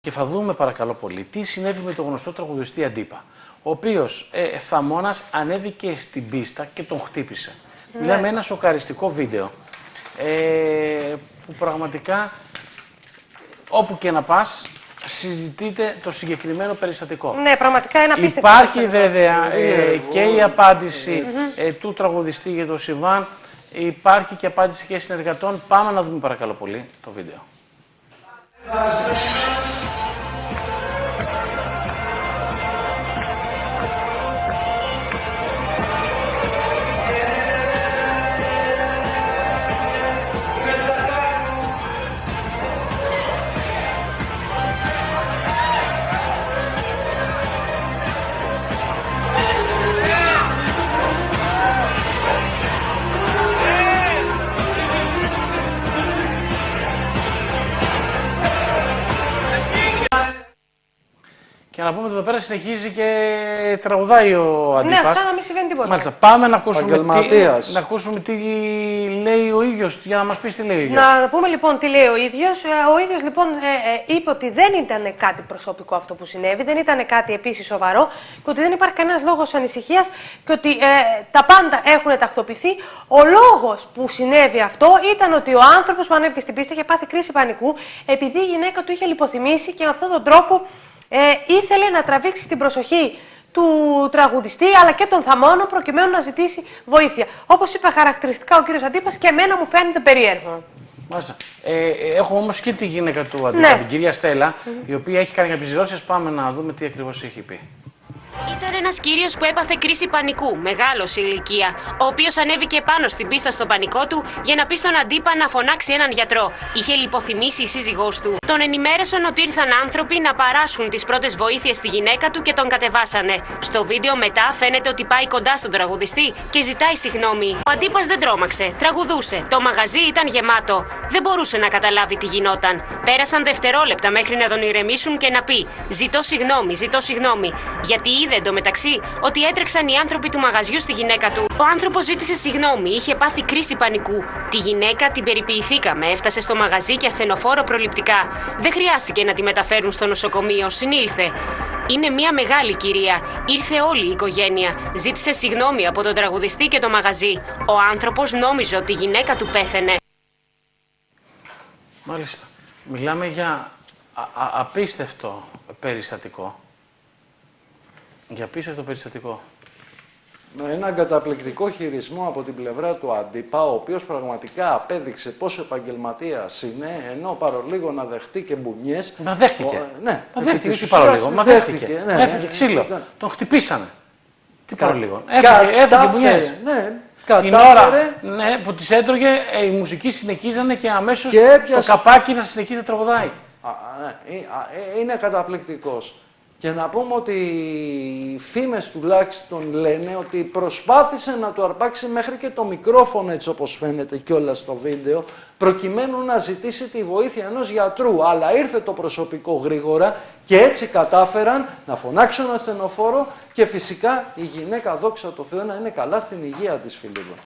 Και θα δούμε παρακαλώ πολύ τι συνέβη με τον γνωστό τραγουδιστή Αντίπα, ο οποίος θαμώνας ανέβηκε στην πίστα και τον χτύπησε. Ναι. Μιλάμε ένα σοκαριστικό βίντεο που πραγματικά όπου και να πας συζητείτε το συγκεκριμένο περιστατικό. Ναι, πραγματικά είναι απίστευτο. Υπάρχει βέβαια και η απάντηση του τραγουδιστή για το συμβάν, υπάρχει και απάντηση και συνεργατών. Πάμε να δούμε παρακαλώ πολύ το βίντεο. Και να πούμε ότι εδώ πέρα συνεχίζει και τραγουδάει ο Αντίπας. Ναι, σαν να μην συμβαίνει τίποτα. Μάλιστα. Πάμε να ακούσουμε, τι λέει ο ίδιος, για να μας πεις τι λέει ο ίδιος. Να πούμε λοιπόν τι λέει ο ίδιος. Ο ίδιος λοιπόν είπε ότι δεν ήταν κάτι προσωπικό αυτό που συνέβη, δεν ήταν κάτι επίσης σοβαρό και ότι δεν υπάρχει κανένας λόγος ανησυχίας και ότι τα πάντα έχουν τακτοποιηθεί. Ο λόγος που συνέβη αυτό ήταν ότι ο άνθρωπος που ανέβηκε στην πίστα είχε πάθει κρίση πανικού επειδή η γυναίκα του είχε λιποθυμήσει και με αυτόν τον τρόπο ήθελε να τραβήξει την προσοχή του τραγουδιστή αλλά και των θαμώνων προκειμένου να ζητήσει βοήθεια. Όπως είπε χαρακτηριστικά ο κύριος Αντίπας, και εμένα μου φαίνεται περίεργο. Μάλιστα. Έχω όμως και τη γυναίκα του Αντίπα, την κυρία Στέλλα, η οποία έχει κάνει κάποιες δηλώσεις. Πάμε να δούμε τι ακριβώς έχει πει. Ήταν ένας κύριος που έπαθε κρίση πανικού, μεγάλος σε ηλικία, ο οποίος ανέβηκε πάνω στην πίστα στο πανικό του για να πει στον Αντίπα να φωνάξει έναν γιατρό. Είχε λιποθυμήσει η σύζυγός του. Τον ενημέρωσαν ότι ήρθαν άνθρωποι να παράσχουν τις πρώτες βοήθειες στη γυναίκα του και τον κατεβάσανε. Στο βίντεο μετά φαίνεται ότι πάει κοντά στον τραγουδιστή και ζητάει συγγνώμη. Ο Αντίπας δεν τρόμαξε, τραγουδούσε. Το μαγαζί ήταν γεμάτο. Δεν μπορούσε να καταλάβει τι γινόταν. Πέρασαν δευτερόλεπτα μέχρι να τον ηρεμήσουν και να πει: Ζητώ συγγνώμη. Γιατί είδε εντωμεταξύ ότι έτρεξαν οι άνθρωποι του μαγαζιού στη γυναίκα του. Ο άνθρωπος ζήτησε συγγνώμη, είχε πάθει κρίση πανικού. Τη γυναίκα την περιποιηθήκαμε, έφτασε στο μαγαζί και ασθενοφόρο προληπτικά. Δεν χρειάστηκε να τη μεταφέρουν στο νοσοκομείο, συνήλθε. Είναι μια μεγάλη κυρία. Ήρθε όλη η οικογένεια. Ζήτησε συγγνώμη από τον τραγουδιστή και το μαγαζί. Ο άνθρωπος νόμιζε ότι η γυναίκα του πέθαινε. Μάλιστα. Μιλάμε για απίστευτο περιστατικό. Για απίστευτο περιστατικό. Με έναν καταπληκτικό χειρισμό από την πλευρά του Αντίπα, ο οποίος πραγματικά απέδειξε πόσο επαγγελματίας είναι, ενώ παρολίγο να δεχτεί και μπουνιές. Μα δέχτηκε. Ναι, μα δέχτηκε, τι παρολίγο. Μα δέχτηκε. Ναι, έφυγε ξύλο. Τον χτυπήσανε. Τι παρολίγο. Έφυγε μπουνιές. Ναι. Την ώρα που τις έτρωγε, η μουσική συνεχίζανε και αμέσως το καπάκι να συνεχίζει να τραγουδάει. Είναι καταπληκτικός. Και να πούμε ότι οι φήμες τουλάχιστον λένε ότι προσπάθησε να του αρπάξει μέχρι και το μικρόφωνο, έτσι όπως φαίνεται κιόλας στο βίντεο, προκειμένου να ζητήσει τη βοήθεια ενός γιατρού. Αλλά ήρθε το προσωπικό γρήγορα και έτσι κατάφεραν να φωνάξουν ασθενοφόρο και φυσικά η γυναίκα, δόξα τω Θεώ, να είναι καλά στην υγεία της, φίλοι μου.